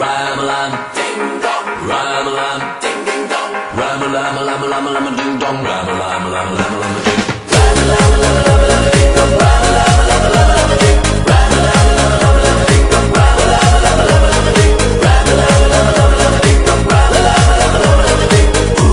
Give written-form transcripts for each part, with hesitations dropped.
Ram-a-lam, ding-dong, ram-a-lam, ding-ding-dong, ram-a-lam-a-lam-a-lam-a-lam-a-ding-dong, ram-a-lam-a-lam-a-lam-a-lam-a-ding, ram-a-lam-a-lam-a-lam-a-ding-dong, ram-a-lam-a-lam-a-lam-a-lam-a-ding, ram-a-lam-a-lam-a-lam-a-lam-a-ding-dong, ram-a-lam-a-lam-a-lam-a-lam-a-ding, ram-a-lam-a-lam-a-lam-a-lam-a-ding, ooh,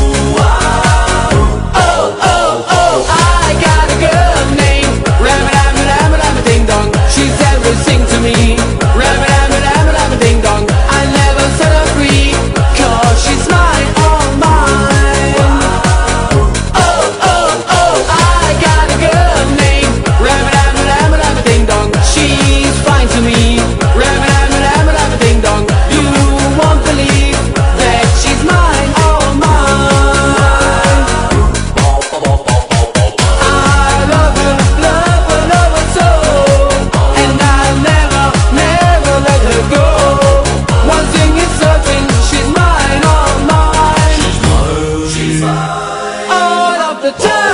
ah, oh, oh, oh, I got a girl named Ram-a-lam-a-lam-a-lam-a-ding-dong. She's everything to me. Ram-a-lam-a-lam-a-lam-a-ding-dong. I never set her free, 'cause she's mine, all mine. Oh, oh, oh, I got a girl named Ram-a-lam-a-lam-a-lam-a-ding-dong. She's fine to me. Ram-a-lam-a-lam-a-lam-a-ding-dong. You won't believe that she's mine, all mine. I love her, love her, love her so, and I'll never, never let her go. One thing is certain, she's mine, all mine. She's mine, all of the time.